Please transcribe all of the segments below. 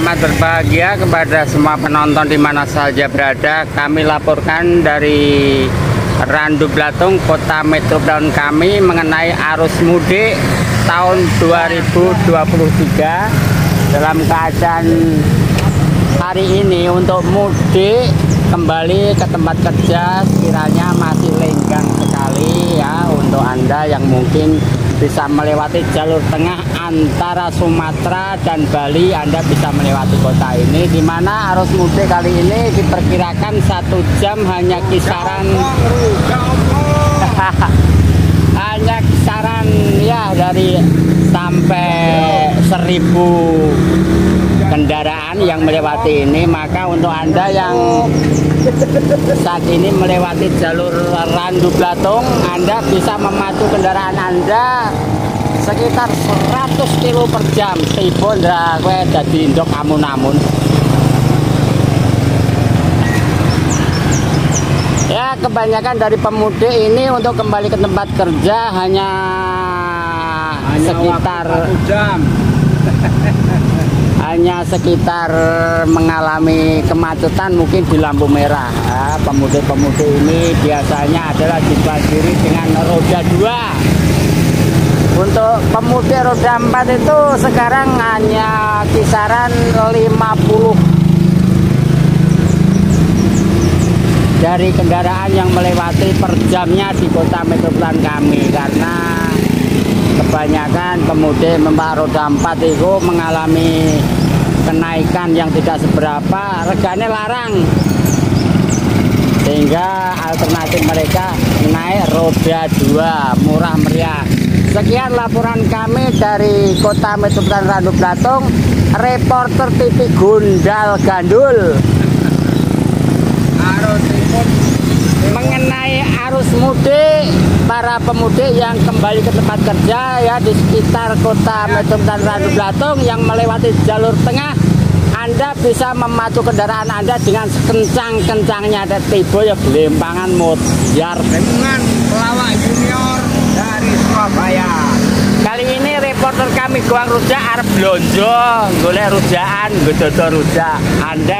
Selamat berbahagia kepada semua penonton di mana saja berada. Kami laporkan dari Randu Blatung, kota metropolitan kami mengenai arus mudik tahun 2023. Dalam keadaan hari ini untuk mudik kembali ke tempat kerja sekiranya masih lenggang sekali ya untuk Anda yang mungkin bisa melewati jalur tengah antara Sumatera dan Bali. Anda bisa melewati kota ini, di mana arus mudik kali ini diperkirakan 1 jam hanya kisaran hanya kisaran ya dari sampai 1000 kendaraan yang melewati ini. Maka untuk Anda yang saat ini melewati jalur Randu Blatung, Anda bisa memacu kendaraan Anda sekitar 100 km per jam. Tiba kowe dadi ndok amun-amun. Ya, kebanyakan dari pemudik ini untuk kembali ke tempat kerja hanya sekitar 1 jam. Hanya sekitar mengalami kemacetan mungkin di lampu merah. Pemudik-pemudik ini biasanya adalah dibanjiri dengan roda 2. Untuk pemudik roda 4 itu sekarang hanya kisaran 50 dari kendaraan yang melewati per jamnya di kota metropolitan kami, karena kebanyakan pemudik roda 4 itu mengalami kenaikan yang tidak seberapa, regane larang, sehingga alternatif mereka naik roda 2 murah meriah. Sekian laporan kami dari kota metropolitan Randu Blatung, reporter TV Gundal Gandul mengenai arus mudik para pemudik yang kembali ke tempat kerja ya di sekitar kota metropolitan Randu Blatung yang melewati jalur tengah. Anda bisa memacu kendaraan Anda dengan sekencang-kencangnya. Ada tiba ya gelempangan mutiar dengan pelawak junior dari Surabaya. Kali ini reporter kami Goang Rujak arep blonjo golek rujaan, nggododo rujak. Anda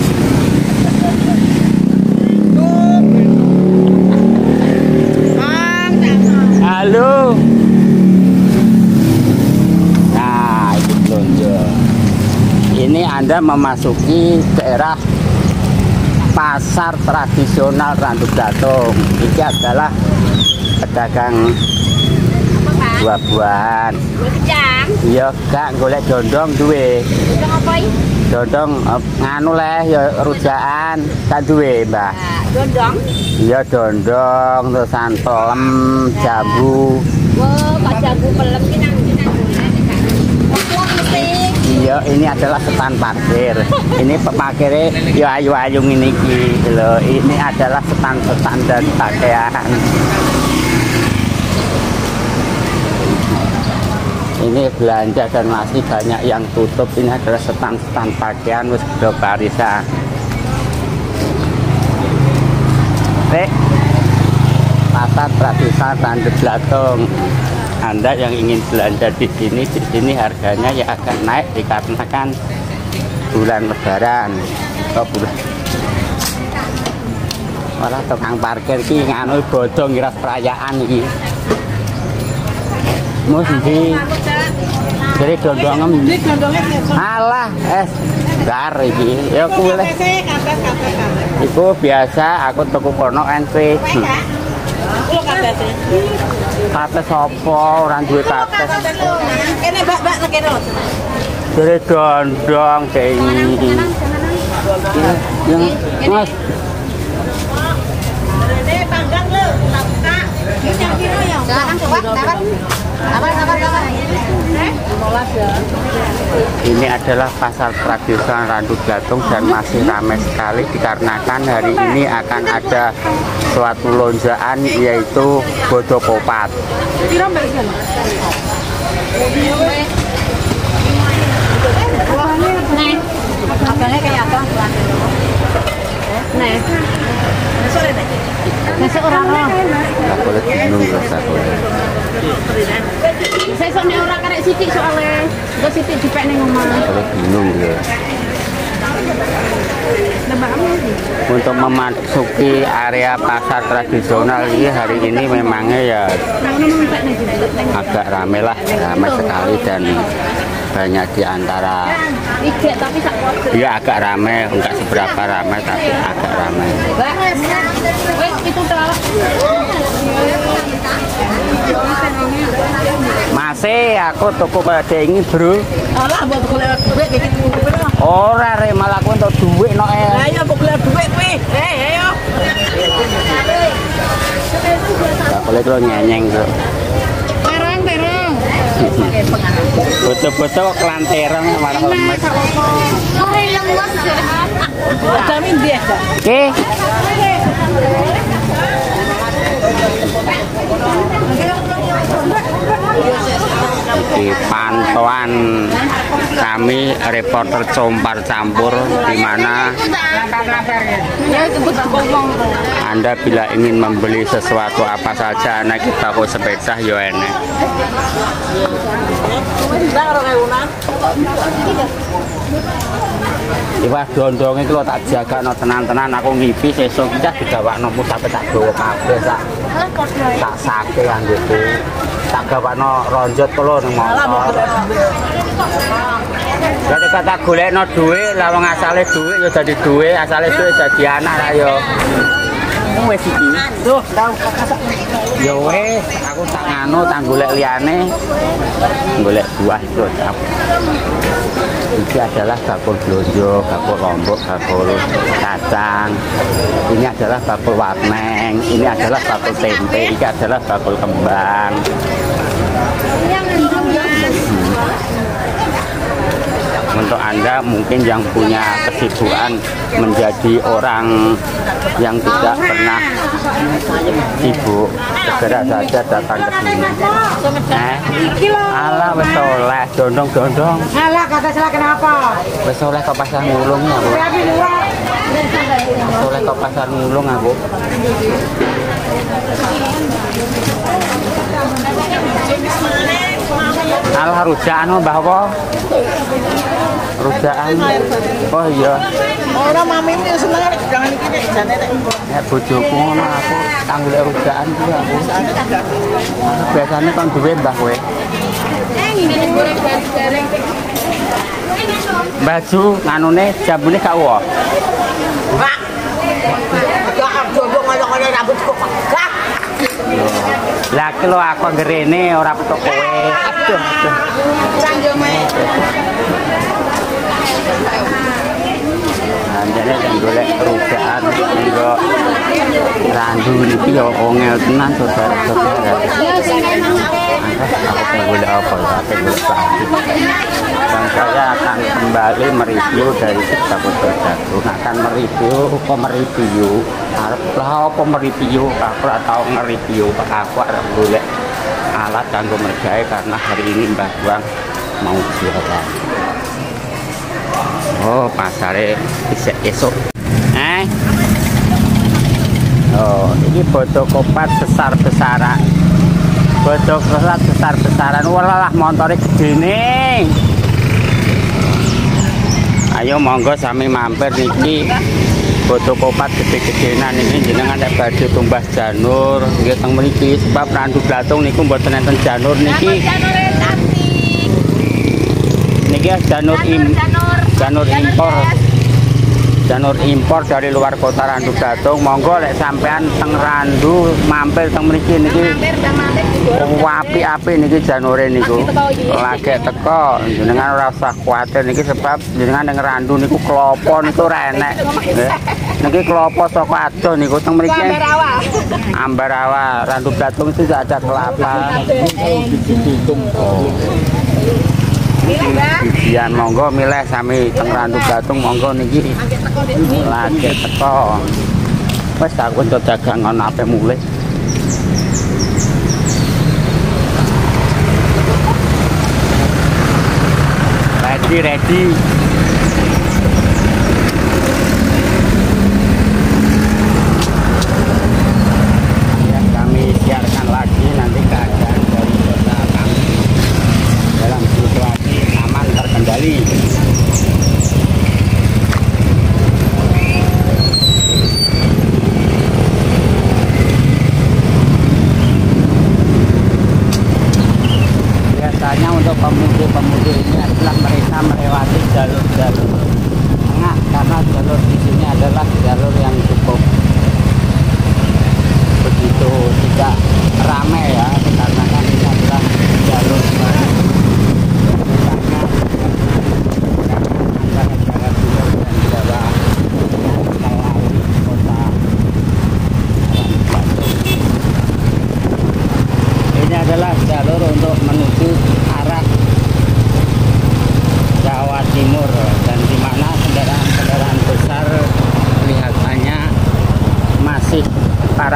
halo. Nah, itu blonjo. Ini Anda memasuki daerah pasar tradisional Randu Blatung. Ini adalah pedagang buah-buahan. Iya, Kak, golek dondong duwe. Dondong apa iki? Dondong nganu leh ya rujaan, tak duwe, Mbah. Dondong? Iya, dondong, terus pelem, jambu. Wah, Pak jambu pelem ki nang iya, ini adalah stand parkir. Ini pemakirnya ya ayu-ayu ini loh. Ini adalah stand-stand dan pakaian. Ini belanja dan masih banyak yang tutup. Ini adalah stand-stand pakaian wis do barisan. Pasar tradisional Randu Blatung. Anda yang ingin belanja di sini harganya ya akan naik dikarenakan bulan Lebaran. Oh, bulan. Malah tukang parkir ki nganu bodong ngira perayaan iki. Mesti jadi dondongem. Alah, dar iki. Ya kuwi. Iku biasa aku tuku kono NP. Kates apa orang duwe kates. Kene Mbak kene lho. Dari dondong kayak ini. Yang Mas. Rene panggang lho, buka. Yang kilo ya. Silakan coba, dapat. Apa? Ini adalah pasar tradisional Randu Blatung dan masih ramai sekali dikarenakan hari ini akan ada suatu lonjaan yaitu Bodokopat. Masuk orang. Boleh bingung rasa boleh. Sesuk nek ora karek sithik soalnya. Engko sithik dipek ning omah. Kalau bingung dia. Untuk memasuki area pasar tradisional ini hari ini memangnya ya agak ramai lah, ramai sekali dan banyak di antara ya agak ramai, enggak seberapa ramai tapi agak ramai. Masih aku toko kaya ini bro. Ora re malah aku untuk duit no el. Ayo mbok golek duit kuwi. Ayo. Boleh kalau nyenyeng bro. Terang. Bocah-bocah kok kelanterang marah lemes. Ora lemes. Vitamin D. Oke. Di pantauan kami reporter Compar Campur, di mana Anda bila ingin membeli sesuatu apa saja naik ke toko sepeda yo enek. Iwah dondonge iki lho tak jagakno tenan-tenan aku ngipi sesuk iki digawakno musafir tak gawa kabeh tak sake anggoku. Tak gawakno ronjot kulo ning motor. Jadi kata golekno dhuwit, lah wong asale dhuwit ya dadi dhuwit, asale dhuwit dadi anak ra yo. Wes iki. Duh, tau ya wes, aku tak nganu tak golek liyane. Golek buah itu. Ini adalah bakul blonjo, bakul lombok, bakul kacang. Ini adalah bakul warneng, ini adalah bakul tempe, ini adalah bakul kembang. Untuk Anda mungkin yang punya kesibukan menjadi orang yang tidak pernah sibuk, segera saja datang ke sini. Alah wis oleh dondong-dondong. Alah kata salah kenapa? Wis oleh ke pasar ngulung ya, Bu. Wis oleh ke pasar ngulung aku. Alah rujakan Mbah apa? Rujakan. Oh iya. Ora mamimu ya seneng nek jangan iki nek jane nek nek bojoku ngono aku tanggule rujakan kuwi aku. Biasane kon duwe Mbah kowe. Baju nganune jambune gak uwo. Pak. Gak jomblo ngono-ngono rambutku gak. Lah ki lho aku ngerene ora petuk kowe. Aduh. Jadi yang golek rujakan nggo randu niki ya ongel tenan saudara-saudara. Aku golek apa aku golek plastik. Dan saya akan kembali mereview dari Bakul Jagung. Akan mereview arep lah apa mereview aku ora tau nge-review aku arep golek alat kanggo mergawe karena hari ini Mbah Buang mau jualan. Oh, pasare esok. Oh, ini bodo kopat besar-besaran. Bodo kopat besar-besaran. Walah montore gede nih. Ayo monggo sami mampir niki. Bodo kopat gede-gedenan ini jenengan nek badhe tumbas janur nggih teng mriki sebab Randu Blatung niku mboten enten janur niki. Niki janur impor dari luar kota Randu Blatung. Monggo lek sampean teng Randu mampir teng mriki niki api-api niki janure niku lagi teko jenengan ora usah kuwatir niki sebab jenengan teng Randu niku klopo niku ora enek nggih. Niki klopo saka adoh niku teng mriki Ambarawa Randu Blatung itu ada kelapa. Bijian monggo milih sami teng Randu Blatung monggo niki lagi teko. Wes aku njuk dagang ngono ape mulih. Ready. Ya, kami siarkan lagi nanti keadaan dari kota kami.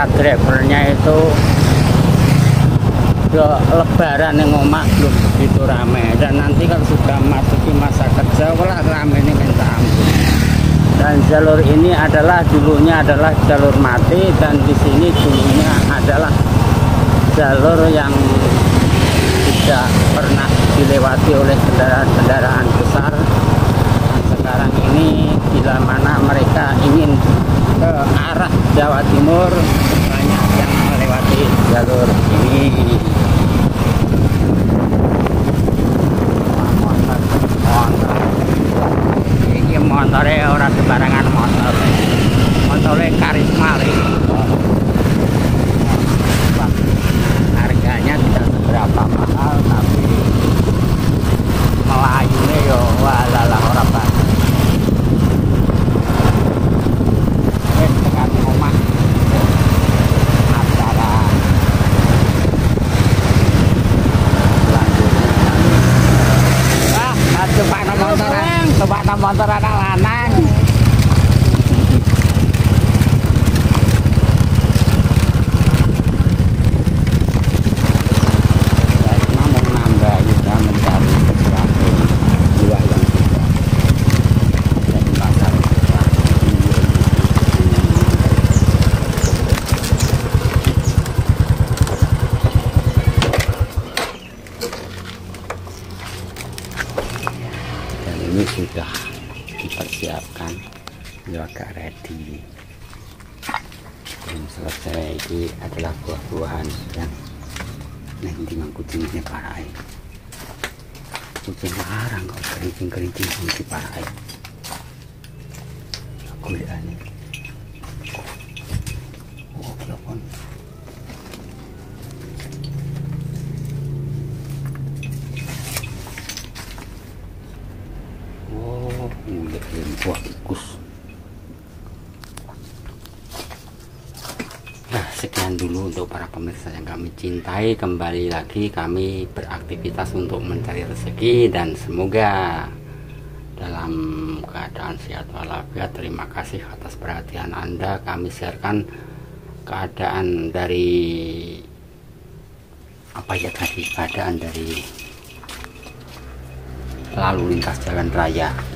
para drivernya itu lebaran yang omah belum begitu ramai, dan nanti kalau sudah masuki masa kerja wala ramai ini minta ampun. Dan jalur ini dulunya adalah jalur mati, dan di sini dulunya adalah jalur yang tidak pernah dilewati oleh kendaraan-kendaraan besar. Sekarang ini bila mana mereka ingin ke arah Jawa Timur, banyak yang melewati jalur ini. Ini motornya orang sembarangan motornya karisma ini. Harganya tidak seberapa mahal, tapi melayunya yo walalah orang banget. Dengan rumah acara selanjutnya. Coba motor anak lanang. Ini sudah dipersiapkan, sudah agak ready, belum selesai. Ini adalah buah-buahan yang nanti mangkutinnya parai. Kucing larang kok kerincing di parai. Aku lihat nih. Oh, telepon. Buah tikus. Nah, sekian dulu untuk para pemirsa yang kami cintai. Kembali lagi kami beraktivitas untuk mencari rezeki, dan semoga dalam keadaan sehat walafiat. Terima kasih atas perhatian Anda. Kami sharekan keadaan dari keadaan dari lalu lintas jalan raya.